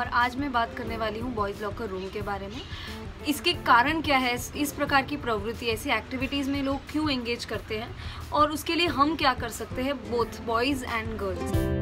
और आज मैं बात करने वाली हूँ बॉयज़ लॉकर रूम के बारे में। इसके कारण क्या है, इस प्रकार की प्रवृत्ति, ऐसी एक्टिविटीज़ में लोग क्यों एंगेज करते हैं और उसके लिए हम क्या कर सकते हैं, both boys and girls.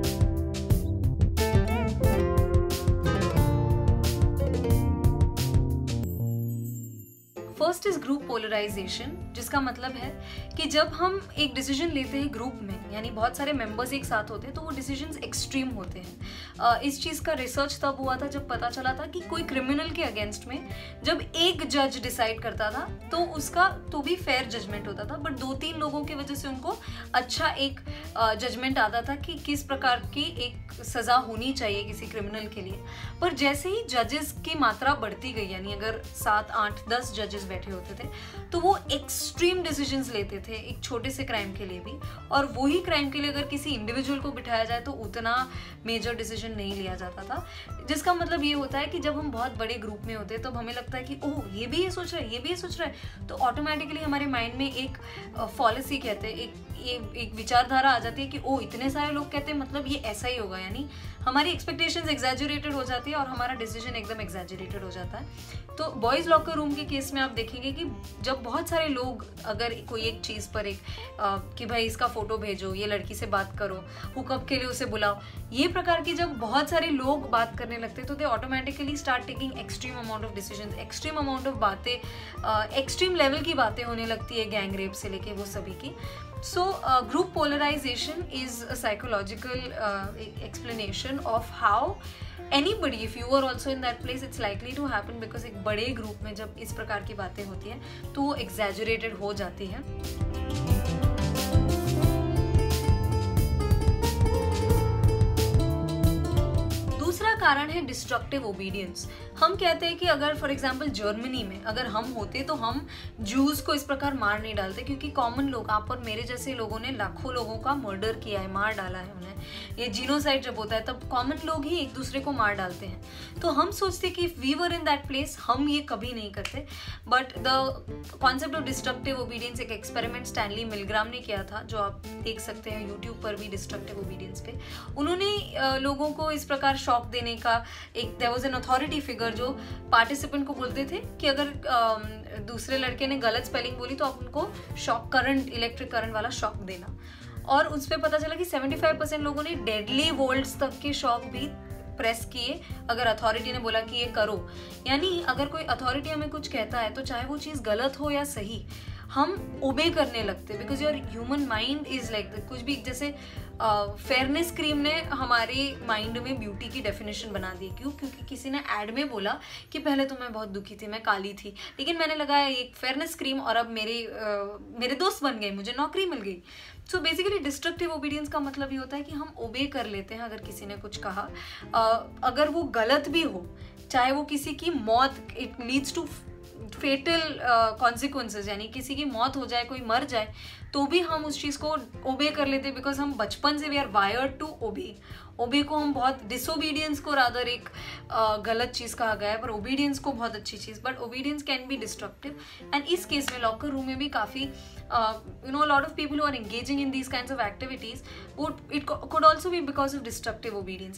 First is group polarization, जिसका मतलब है कि जब हम एक डिसीजन लेते हैं ग्रुप में, यानी बहुत सारे मेंबर्स एक साथ होते हैं, तो वो डिसीजंस एक्सट्रीम होते हैं। इस चीज़ का रिसर्च तब हुआ था जब पता चला था कि कोई क्रिमिनल के अगेंस्ट में जब एक जज डिसाइड करता था तो उसका तो भी फेयर जजमेंट होता था, बट 2-3 लोगों की वजह से उनको अच्छा एक जजमेंट आता था कि किस प्रकार की एक सज़ा होनी चाहिए किसी क्रिमिनल के लिए। पर जैसे ही जजेस की मात्रा बढ़ती गई, यानी अगर 7, 8, 10 जजेस बैठे होते थे तो वो एक्सट्रीम डिसीजंस लेते थे एक छोटे से क्राइम के लिए भी, और वही क्राइम के लिए अगर किसी इंडिविजुअल को बिठाया जाए तो उतना मेजर डिसीजन नहीं लिया जाता था। जिसका मतलब ये होता है कि जब हम बहुत बड़े ग्रुप में होते हैं तो हमें लगता है कि ओह ये भी ये सोच रहा है, ये भी ये सोच रहा है, तो ऑटोमेटिकली हमारे माइंड में एक फॉलिसी कहते हैं, एक विचारधारा आ जाती है कि ओह इतने सारे लोग कहते हैं मतलब ये ऐसा ही होगा, यानी हमारी एक्सपेक्टेशंस एग्जैजरेटेड हो जाती है और हमारा डिसीजन एकदम एग्जैजरेटेड हो जाता है। तो बॉयज़ लॉकर रूम के केस में आप देखेंगे कि जब बहुत सारे लोग अगर कोई एक चीज़ पर कि भाई इसका फोटो भेजो, ये लड़की से बात करो, हुकअप के लिए उसे बुलाओ, ये प्रकार की जब बहुत सारे लोग बात करने लगते हैं तो they automatically start taking extreme amount of decisions, extreme amount of बातें, एक्सट्रीम लेवल की बातें होने लगती है, गैंग रेप से लेके वो सभी की। So group polarization is a psychological explanation of how anybody, if you are also in that place, it's likely to happen because एक बड़े ग्रुप में जब इस प्रकार की बातें होती हैं तो वो exaggerated हो जाती हैं। दूसरा कारण है डिस्ट्रक्टिव ओबीडियंस। हम कहते हैं कि अगर फॉर एग्जांपल जर्मनी में अगर हम होते तो हम जूस को इस प्रकार मार नहीं डालते, क्योंकि कॉमन लोग, आप और मेरे जैसे लोगों ने लाखों लोगों का मर्डर किया है, मार डाला है उन्हें। ये जीनोसाइड जब होता है तब कॉमन लोग ही एक दूसरे को मार डालते हैं। तो हम सोचते कि we were in that place, हम ये कभी नहीं करते। But the concept of destructive obedience, एक एक्सपेरिमेंट स्टैनली मिलग्राम ने किया था, जो आप देख सकते हैं यूट्यूब पर भी, डिस्ट्रक्टिव ओबीडियंस पे। उन्होंने लोगों को इस प्रकार शॉक देने का एक, there was an authority figure जो पार्टिसिपेंट को बोलते थे कि अगर दूसरे लड़के ने गलत स्पेलिंग बोली तो आप उनको शॉक करंट, इलेक्ट्रिक करंट वाला शॉक देना। और उस पर पता चला कि 75% लोगों ने डेडली वोल्ट्स तक के शॉक भी प्रेस किए अगर अथॉरिटी ने बोला कि ये करो। यानी अगर कोई अथॉरिटी हमें कुछ कहता है तो चाहे वो चीज़ गलत हो या सही, हम ओबे करने लगते, because your human mind is like कुछ भी। जैसे फेयरनेस क्रीम ने हमारे माइंड में ब्यूटी की डेफिनेशन बना दी। क्यों? क्योंकि किसी ने ऐड में बोला कि पहले तो मैं बहुत दुखी थी, मैं काली थी, लेकिन मैंने लगाया एक फेयरनेस क्रीम और अब मेरे दोस्त बन गए, मुझे नौकरी मिल गई। सो बेसिकली डिस्ट्रक्टिव ओबीडियंस का मतलब ये होता है कि हम ओबे कर लेते हैं अगर किसी ने कुछ कहा, अगर वो गलत भी हो, चाहे वो किसी की मौत, it leads to fatal consequences, यानी किसी की मौत हो जाए, कोई मर जाए, तो भी हम उस चीज़ को ओबे कर लेते हैं, बिकॉज हम बचपन से we are wired to obey. ओबे को हम बहुत, डिसोबीडियंस को रादर एक गलत चीज़ कहा गया है, पर ओबीडियंस को बहुत अच्छी चीज़, but obedience can be destructive. And इस केस में लॉकर रूम में भी काफ़ी lot of people who are engaging in these kinds of activities, वो it could also be because of destructive obedience.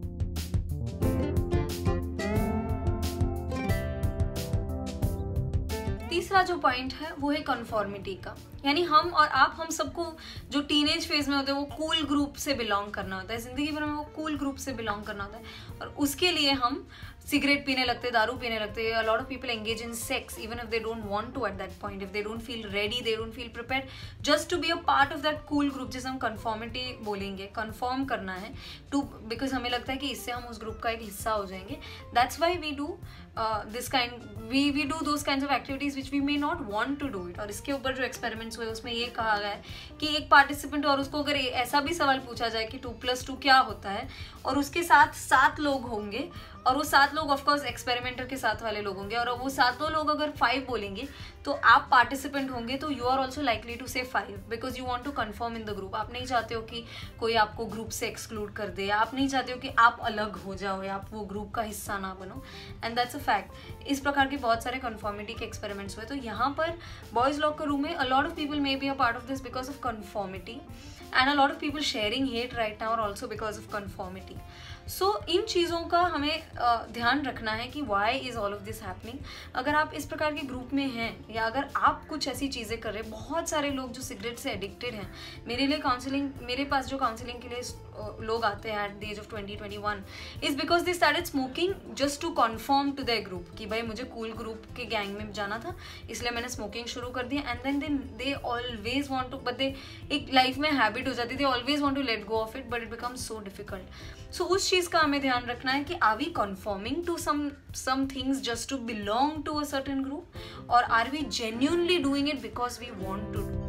तीसरा जो पॉइंट है वो है कन्फॉर्मिटी का, यानी हम और आप, हम सबको जो टीनेज फेज में होते हैं वो कूल ग्रुप से बिलोंग करना होता है, जिंदगी भर में वो कूल ग्रुप से बिलोंग करना होता है, और उसके लिए हम सिगरेट पीने लगते, दारू पीने लगते। A lot of people engage in sex even if they don't want to at that point, if they don't feel ready, they don't feel prepared, just to be a part of that cool group, जिसे हम conformity बोलेंगे, conform करना है to, because हमें लगता है कि इससे हम उस ग्रुप का एक हिस्सा हो जाएंगे। That's why we do this kind, we do those kinds of activities which we may not want to do it। और इसके ऊपर जो experiments हुए उसमें ये कहा गया है कि एक पार्टिसिपेंट, और उसको अगर ऐसा भी सवाल पूछा जाए कि 2+2 क्या होता है, और उसके साथ 7 लोग होंगे, और वो 7 लोग ऑफकोर्स एक्सपेरिमेंटर के साथ वाले लोग होंगे, और वो 7 लोग अगर 5 बोलेंगे तो आप पार्टिसिपेंट होंगे तो you are also likely to say 5 because you want to conform in the group. आप नहीं चाहते हो कि कोई आपको ग्रुप से एक्सक्लूड कर दे, आप नहीं चाहते हो कि आप अलग हो जाओ या आप वो ग्रुप का हिस्सा ना बनो, एंड दैट्स अ फैक्ट। इस प्रकार के बहुत सारे कन्फर्मिटी के एक्सपेरिमेंट्स हुए। तो यहाँ पर बॉयज़ लॉकर रूम में a lot of people may be a part of this because of conformity, and a lot of people sharing hate right now are also because of conformity. So इन चीज़ों का हमें ध्यान रखना है कि why is all of this happening. अगर आप इस प्रकार के ग्रुप में हैं या अगर आप कुछ ऐसी चीज़ें कर रहे हैं, बहुत सारे लोग जो सिगरेट से एडिक्टेड हैं, मेरे लिए काउंसलिंग, मेरे पास जो काउंसलिंग के लिए लोग आते हैं at the age of 20-21 is because they started smoking just to conform to their group कि भाई मुझे कूल ग्रुप के गैंग में जाना था इसलिए मैंने स्मोकिंग शुरू कर दी, and then they always want to, but they एक लाइफ में हैबिट हो जाती, they always want to let go of it, but it becomes so difficult. So उस चीज़ का हमें ध्यान रखना है कि are we conforming to some things just to belong to a certain group, or are we genuinely doing it because we want to do?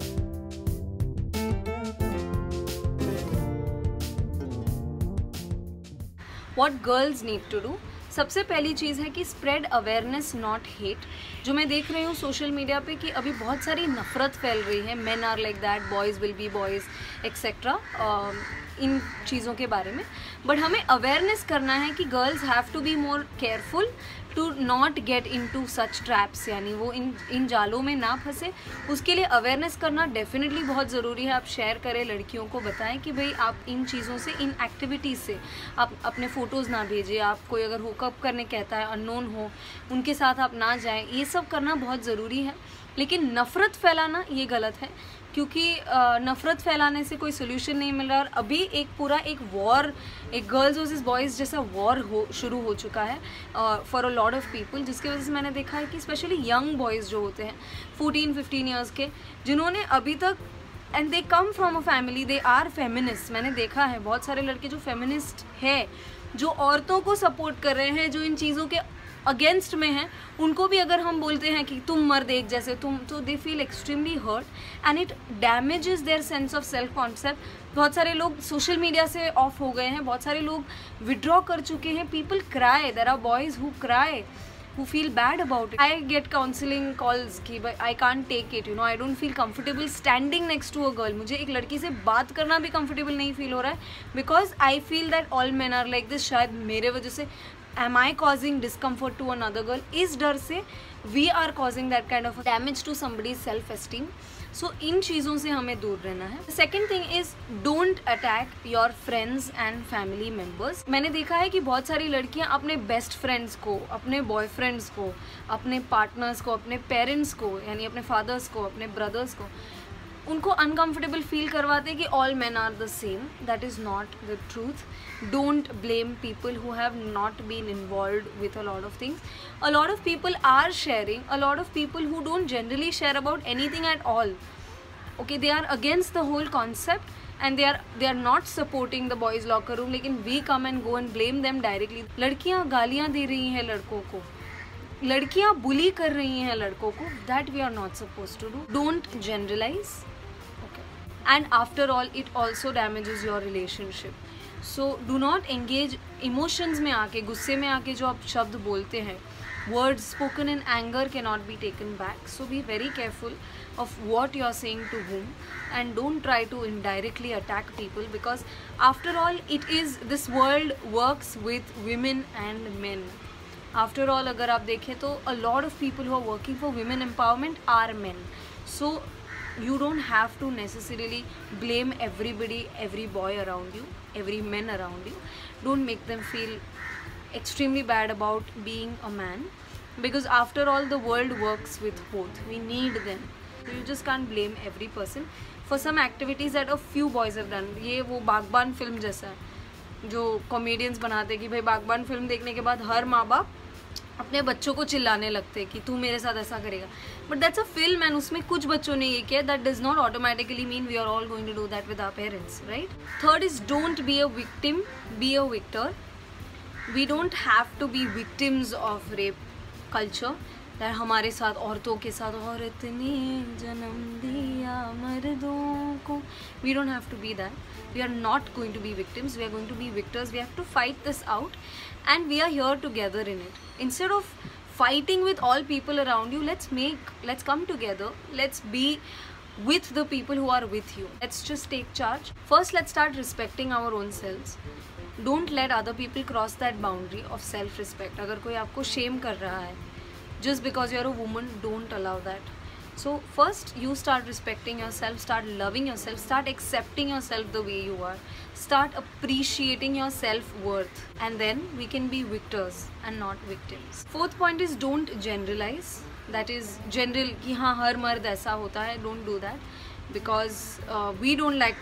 What girls need to do? सबसे पहली चीज़ है कि स्प्रेड अवेयरनेस नॉट हेट। जो मैं देख रही हूँ social media पे कि अभी बहुत सारी नफरत फैल रही है, men are like that, boys will be boys etcetera, इन चीज़ों के बारे में। बट हमें अवेयरनेस करना है कि girls have to be more careful to not get into such traps, यानी वो इन जालों में ना फंसे। उसके लिए अवेयरनेस करना डेफिनेटली बहुत ज़रूरी है। आप शेयर करें, लड़कियों को बताएं कि भाई आप इन चीज़ों से, इन एक्टिविटीज़ से आप अपने फ़ोटोज़ ना भेजें, आप कोई अगर हुकअप करने कहता है, अननोन हो, उनके साथ आप ना जाएं। ये सब करना बहुत ज़रूरी है। लेकिन नफ़रत फैलाना ये गलत है, क्योंकि नफ़रत फैलाने से कोई सोल्यूशन नहीं मिल रहा। और अभी एक पूरा एक वॉर, एक गर्ल्स वर्सेस बॉयज़ जैसा वॉर शुरू हो चुका है for a lot of people, जिसकी वजह से मैंने देखा है कि स्पेशली यंग बॉयज़ जो होते हैं 14-15 ईयर्स के, जिन्होंने अभी तक, and they come from a family, they are feminist. मैंने देखा है बहुत सारे लड़के जो फेमिनिस्ट है, जो औरतों को सपोर्ट कर रहे हैं, जो इन चीज़ों के अगेंस्ट में हैं, उनको भी अगर हम बोलते हैं कि तुम मर्द एक जैसे, तुम, तो they feel extremely hurt and it damages their sense of self concept. बहुत सारे लोग सोशल मीडिया से ऑफ हो गए हैं, बहुत सारे लोग विड्रॉ कर चुके हैं। People cry, there are boys who cry, who feel bad about it. I get counseling calls कि I can't take it, you know, I don't feel comfortable standing next to a girl. मुझे एक लड़की से बात करना भी comfortable नहीं feel हो रहा है because I feel that all men are like this. शायद मेरे वजह से am I causing discomfort to another girl? इस डर से we are causing that kind of damage to somebody's self-esteem. सो इन चीज़ों से हमें दूर रहना है। Second thing is don't attack your friends and family members. मैंने देखा है कि बहुत सारी लड़कियां अपने बेस्ट फ्रेंड्स को, अपने बॉयफ्रेंड्स को, अपने पार्टनर्स को, अपने पेरेंट्स को, यानी अपने फादर्स को, अपने ब्रदर्स को, उनको अनकम्फर्टेबल फील करवाते कि all man are the same. That is not the truth. Don't blame people who have not been involved with a lot of things. A lot of people are sharing, a lot of people who don't generally share about anything at all. Okay, they are against the whole concept and they are not supporting the boys locker room, लेकिन we come and go and blame them directly. लड़कियाँ गालियाँ दे रही हैं लड़कों को, लड़कियाँ बुली कर रही हैं लड़कों को. That we are not supposed to do. Don't generalize. Okay. And after all, it also damages your relationship. So do not engage emotions में आके, गुस्से में आके जो आप शब्द बोलते हैं, words spoken in anger cannot be taken back. So be very careful of what you are saying to whom, and don't try to indirectly attack people, because after all it is, this world works with women and men. After all, अगर आप देखें तो a lot of people who are working for women empowerment are men. So you don't have to necessarily blame everybody, every boy around you, every man around you. Don't make them feel extremely bad about being a man, because after all the world works with both. We need them. So you just can't blame every person for some activities that a few boys have done. ये वो बागबान film जैसा है जो comedians बनाते कि भाई बागबान फिल्म देखने के बाद हर माँ बाप अपने बच्चों को चिल्लाने लगते कि तू मेरे साथ ऐसा करेगा. But that's a film and उसमें कुछ बच्चों ने ये किया. That does not automatically mean we are all going to do that with our parents, right. Third is don't be a victim, be a victor. We don't have to be victims of rape culture. That हमारे साथ, औरतों के साथ, औरत ने जन्म दिया मर्दों को. We don't have to be that. We are not going to be victims. We are going to be victors. We have to fight this out, and we are here together in it. Instead of fighting with all people around you. Let's come together, let's be with the people who are with you. Let's just take charge. First, let's start respecting our own selves. Don't let other people cross that boundary of self respect. अगर कोई आपको shame कर रहा है just because you're a woman, don't allow that. So first you start respecting yourself, start loving yourself, start accepting yourself the way you are, start appreciating your self-worth, and then we can be victors and not victims. Fourth point is don't generalize. That is general कि हाँ हर मर्द ऐसा होता है. Don't do that because we don't like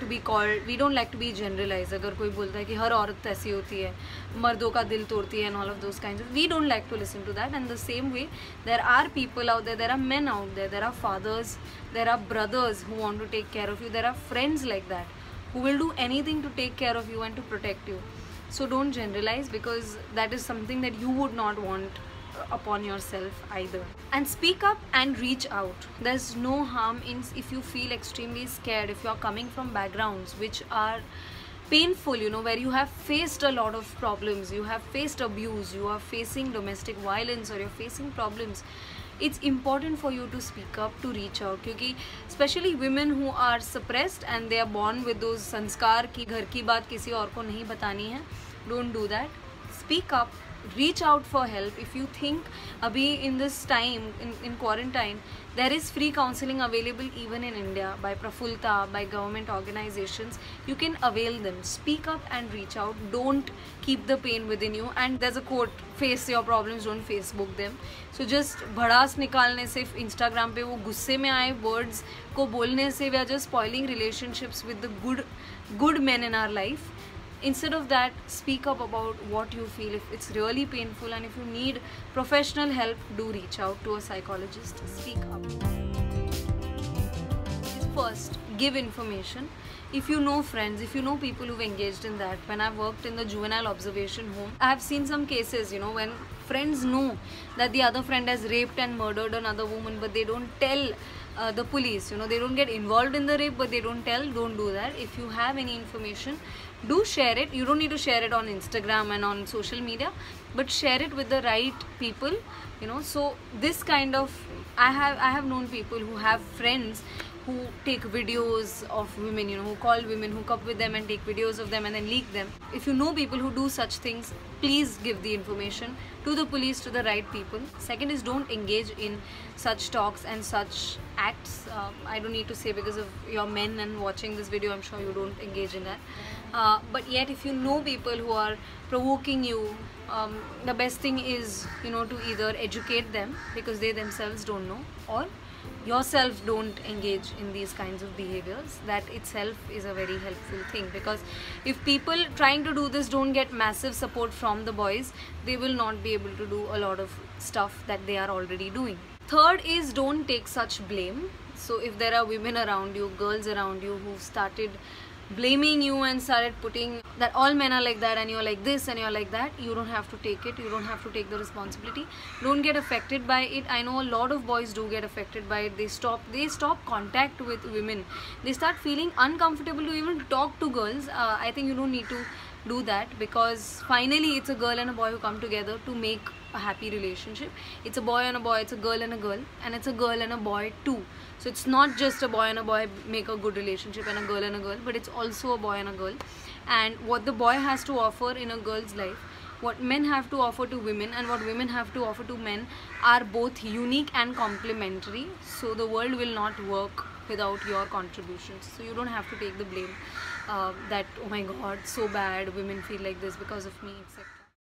to be generalized. अगर कोई बोलता है कि हर औरत ऐसी होती है, मर्दों का दिल तोड़ती है and all of those kinds of, we don't like to listen to that. And the same way, there are people out there are men out there, there are fathers, there are brothers who want to take care of you, there are friends like that who will do anything to take care of you and to protect you. So don't generalize, because that is something that you would not want upon yourself either. And speak up and reach out. There's no harm in if you feel extremely scared, if you're coming from backgrounds which are painful, you know, where you have faced a lot of problems, you have faced abuse, you are facing domestic violence, or you're facing problems. It's important for you to speak up, to reach out, क्योंकि especially women who are suppressed and they are born with those संस्कार कि घर की बात किसी और को नहीं बतानी है. Don't do that. Speak up. Reach out for help. If you think abhi in this time in quarantine there is free counseling available even in India by Prafulta, by government organizations, you can avail them. Speak up and reach out. Don't keep the pain within you. And there's a quote, face your problems, don't Facebook them. So just भड़ास निकालने से, Instagram पे वो गुस्से में आए words को बोलने से, we are just spoiling relationships with the good men in our life. Instead of that, speak up about what you feel. If it's really painful and if you need professional help, do reach out to a psychologist. Speak up. First, give information. If you know friends, if you know people who've engaged in that. When I've worked in the juvenile observation home, I have seen some cases, you know, when friends know that the other friend has raped and murdered another woman, but they don't tell the police, you know, they don't get involved in the rape, but they don't tell. Don't do that. If you have any information, do share it. You don't need to share it on Instagram and on social media, but share it with the right people, you know. So this kind of, I have known people who have friends who take videos of women, you know, who call women, hook up with them and take videos of them and then leak them. If you know people who do such things, please give the information to the police, to the right people. Second is don't engage in such talks and such acts. I don't need to say, because of your men and watching this video, I'm sure you don't engage in that. But yet if you know people who are provoking you, the best thing is, you know, to either educate them because they themselves don't know, or yourself don't engage in these kinds of behaviors. That itself is a very helpful thing, because if people trying to do this don't get massive support from the boys, they will not be able to do a lot of stuff that they are already doing. Third is don't take such blame. So if there are women around you, girls around you who started blaming you and started putting that all men are like that and you're like this and you're like that, you don't have to take it. You don't have to take the responsibility. Don't get affected by it. I know a lot of boys do get affected by it. They stop contact with women. They start feeling uncomfortable to even talk to girls. I think you don't need to do that, because finally it's a girl and a boy who come together to make a happy relationship. It's a boy and a boy, it's a girl and a girl, and it's a girl and a boy too. So it's not just a boy and a boy make a good relationship and a girl, but it's also a boy and a girl. And what the boy has to offer in a girl's life, what men have to offer to women, and what women have to offer to men are both unique and complementary. So the world will not work without your contributions. So you don't have to take the blame that, oh my god, so bad, women feel like this because of me, etc.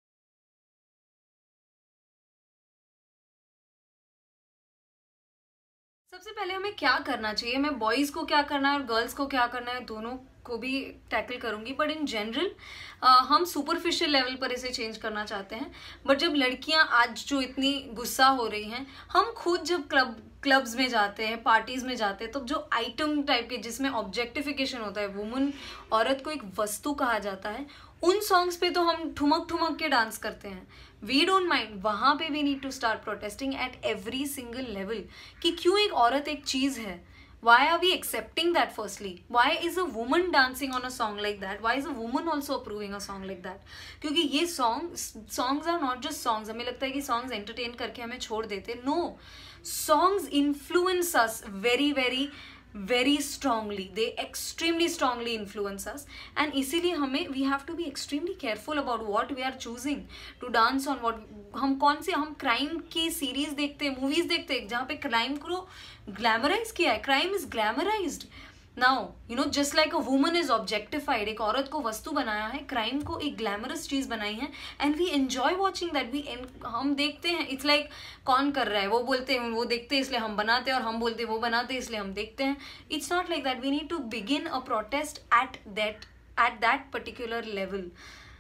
सबसे पहले हमें क्या करना चाहिए, मैं boys को क्या करना है और गर्ल्स को क्या करना है दोनों को भी टैकल करूंगी. बट इन जनरल हम सुपरफिशियल लेवल पर इसे चेंज करना चाहते हैं. बट जब लड़कियां आज जो इतनी गुस्सा हो रही हैं, हम खुद जब क्लब्स में जाते हैं, पार्टीज में जाते हैं, तो जो आइटम टाइप के जिसमें ऑब्जेक्टिफिकेशन होता है, वुमन औरत को एक वस्तु कहा जाता है, उन सॉन्ग्स पे तो हम ठुमक के डांस करते हैं. We don't mind. वहां पे we need to start protesting at every single level कि क्यों एक औरत एक चीज है. Why are we accepting that? Firstly, why is a woman dancing on a song like that? Why is a woman also approving a song like that? क्योंकि ये songs are not just songs. हमें लगता है कि songs entertain करके हमें छोड़ देते. No, songs influence us very very very strongly. They extremely strongly influence us, and इसीलिए हमें we have to be extremely careful about what we are choosing to dance on. What हम कौन से हम crime की series देखते हैं, movies देखते हैं जहाँ पे crime को glamorize किया है. Crime is glamorized. Now, you know, just like a woman is objectified, एक औरत को वस्तु बनाया है, क्राइम को एक ग्लैमरस चीज बनाई है, and we enjoy watching that. हम देखते हैं. इट्स लाइक कौन कर रहा है, वो बोलते हैं वो देखते हैं इसलिए हम बनाते हैं, और हम बोलते हैं वो बनाते हैं इसलिए हम देखते हैं. It's not like that. We need to begin a protest at that particular level.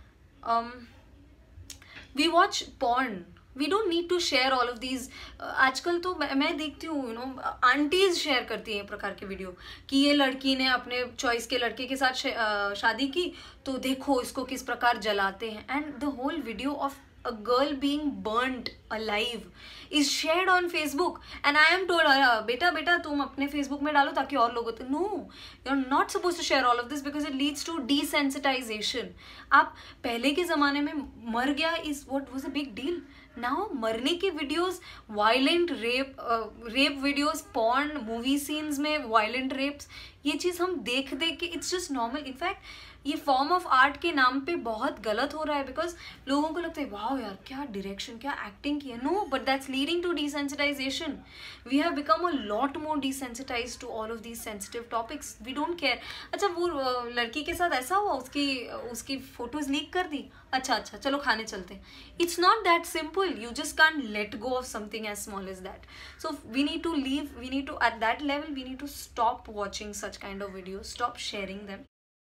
We watch porn. We don't need to share all of these. आजकल तो मैं देखती हूँ, यू नो, आंटीज शेयर करती हैं प्रकार के वीडियो कि ये लड़की ने अपने चॉइस के लड़के के साथ शादी की, तो देखो इसको किस प्रकार जलाते हैं. And the whole video of a girl being burnt alive is shared on Facebook, and I am told, बेटा तुम अपने Facebook में डालो ताकि और लोगों तक. No, you're not supposed to share all of this because it leads to desensitization. आप पहले के ज़माने में मर गया is what was a big deal. Now मरने के videos, violent rape videos, porn, movie scenes में violent rapes, ये चीज़ हम देख के it's just normal. In fact, ये फॉर्म ऑफ आर्ट के नाम पे बहुत गलत हो रहा है, बिकॉज लोगों को लगता है वाओ यार क्या डायरेक्शन, क्या एक्टिंग की है. No, but that's leading to desensitization. We have become a lot more desensitize to all of these sensitive topics. We don't care. अच्छा, वो लड़की के साथ ऐसा हुआ, उसकी फोटोज लीक कर दी. अच्छा चलो खाने चलते हैं. It's not that simple. You just can't let go of something as small as that. So we need to at that level we need to stop watching such kind of videos, stop sharing them.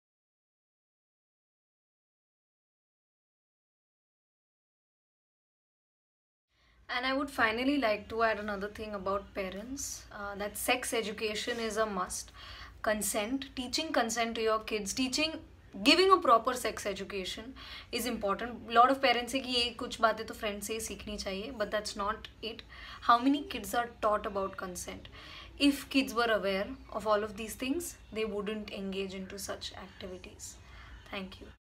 And I would finally like to add another thing about parents, that sex education is a must. Consent, teaching consent to your kids, giving a proper sex education is important. A lot of parents say कि ये कुछ बातें तो friends से ही सीखनी चाहिए, but that's not it. How many kids are taught about consent? If kids were aware of all of these things, they wouldn't engage into such activities. Thank you.